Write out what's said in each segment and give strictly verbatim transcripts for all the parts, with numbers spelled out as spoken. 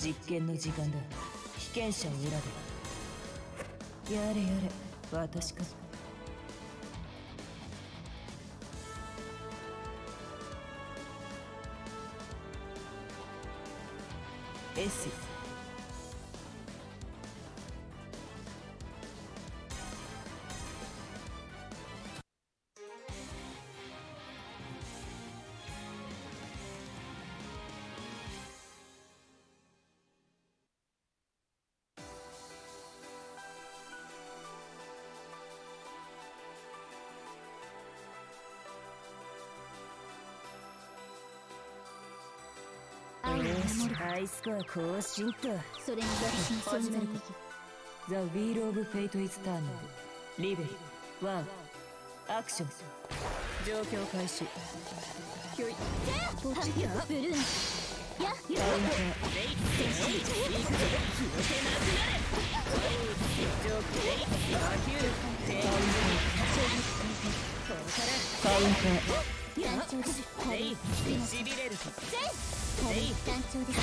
実験の時間だ。被験者を選べ。やれやれ、私か。S。ハイスコア更新と。 それが私の存在意義。 ザ・ウィール・オブ・フェイト・イズ・ターナル。リベリワンアクション。状況開始。ひょいポチッとブルーン。やっカウンター。レイセンシー。行くぞ。消えてなくなれ。状況レイバキュール。カウンター。ここからカウンター。 団長です。 レイしびれるぞ。 レイ団長です。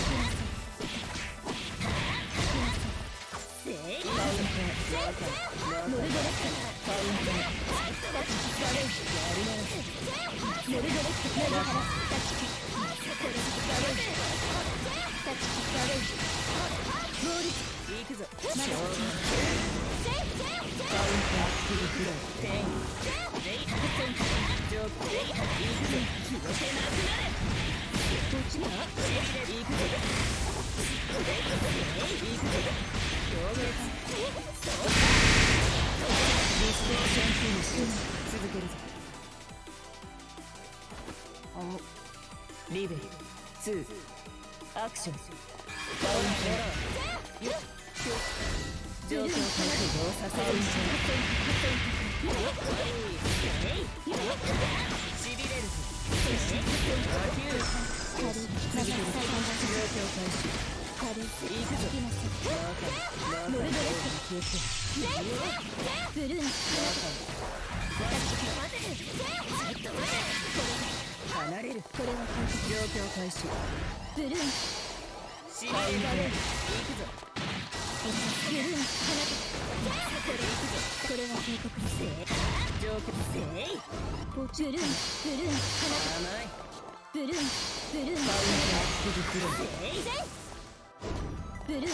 カウンター。モルドレックカウンター。やるな。 モルドレックやるから立ち切立ち切られる。モール行くぞ。 まだカウンター。キルフロー。テンレイジョークレイ行くぞ。気をせなくなれ。こっちだ。しびれ行くぞ。レイ行くぞ。強烈。リストーションフィニッシュ。続けるぞ。リベルツーアクション。カウンター。よっ状況回復をさせるんじゃ。しびれるぞ。バキュール。続ける。状況開始。 軽い行くぞ。 モルドレック消えて。 ブルーン離れる。 これは状況開始。 ブルーンしびれられる。行くぞ。 ブルーンこれは警告です。 状況せい。 ブルーンブルーン甘い。 ブルーンブルーンカウンター。キルフロー。 ブルーンカウンター。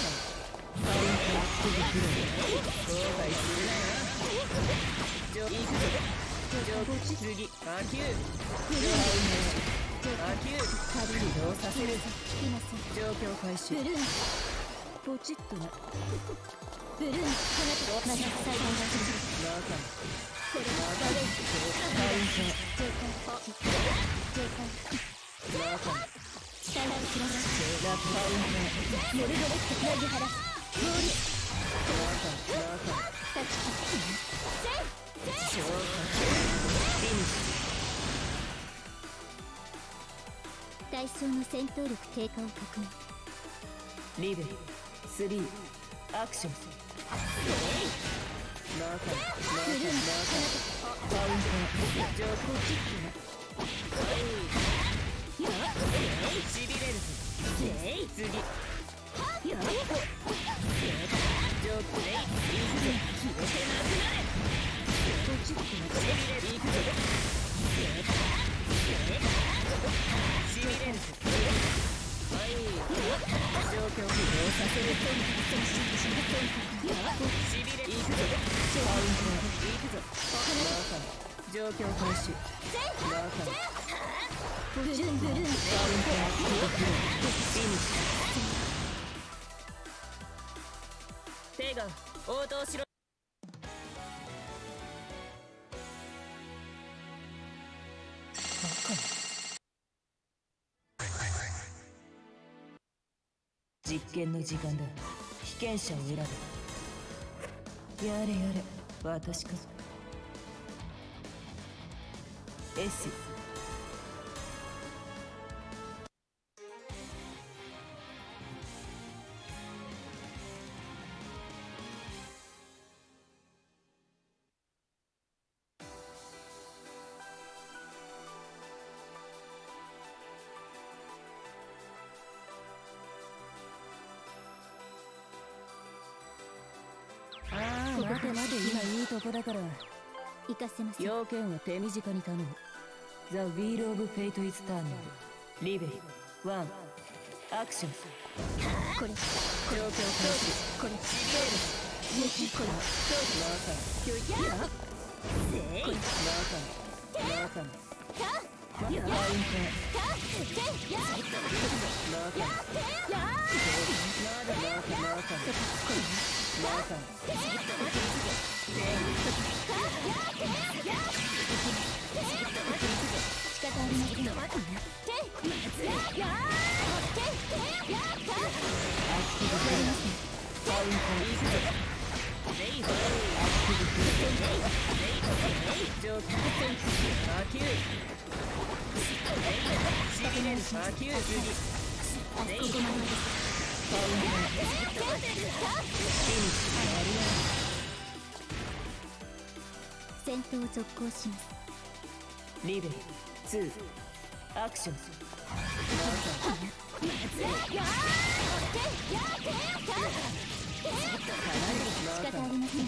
キルフロー。後悔するなよ。行くぞ。状況次。バキュー。 ブルーンバキュー。起動させる。 今さ状況開始。 ブルーンポチッとな。 ブルーンまた再現する。 中これはカウンター。 警戒警戒中期待を知らないラカウンター。 モルドレックナギハラモール中中タッチ消化フィニッシ対象の戦闘力低下を確認。 ュ。リベルスリーアクション。中中中カウンター。状況チックな。しびれるぞ。せい次。よっ状況レイ行くぞ。気をせなくなれ。ポチッとな。しびれる。行くぞ。しびれるぞ。はい状況起動させる。しびれ行くぞ。カウンター。行くぞ。中状況開始。中ブルーンブルーンカウンター。キルフロー。フィニッシュ。手が応答しろ。実験の時間だ。被験者を選べ。やれやれ、私か。S。 ここまで今いいとこだから行かせません。 要件は手短に頼む。The Wheel of Fate is turning. リベリワンアクション。 これ状況開始。 これシビエルスこれ教育やせいこれマーカンマーカンカウンターマーカンマーカンマーカンマーカン仕方ありません。 アクティブカウンターいくぞレイアクティブ状況魔球しびれる魔球次レイカウンターフィニッシュありが戦闘続行します。 リベルツーアクション。 仕方ありません。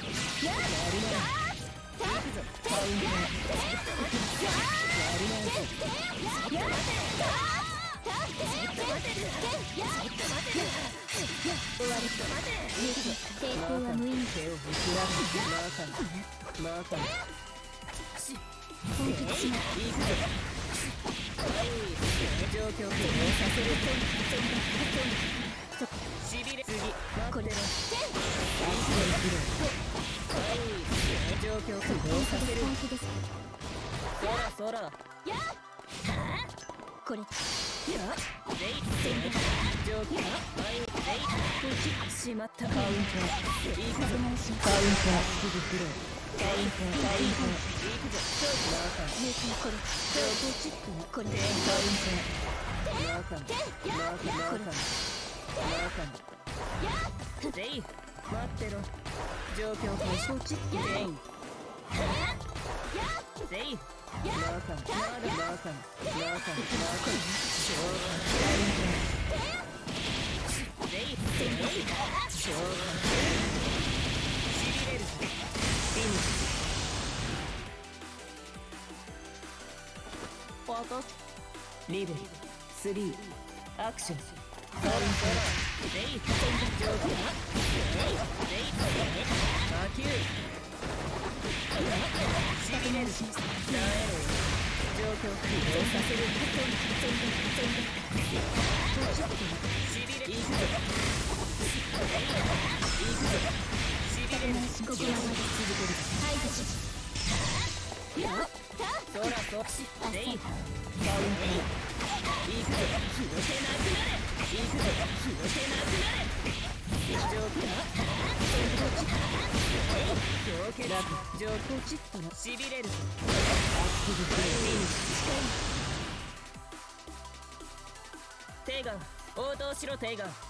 抵抗は無意味。 手を振らマーカンマーカン本気します。 いくぞ状況をさせるしびれ次待ってろ状況をさせる本気です。 そらそらこれレイ状況レイしまったカウンターいくぞカウンターすぐフローカウンターカウンターいくぞマーカンこれ状況チックなこれカウンターマーカンマーカンマーカンマーカンレイ待ってろ状況開始チックレインレイマーカンマーカンマーカンマーカンマーカンレイレイショーしびれるフィニッシュパトリベルスリーアクションカウンターレイ状況レイレイ魔球しびれるなえろ状況起動させるしびれいくぞいくぞしびれるここは続ける。排除しやったそらそレイカウンターいくぞ気をせなくなれいくぞ気をせなくなれ状況状況ラブ状況チットのしびれるアクティブフィニッシュテイガー応答しろテイガー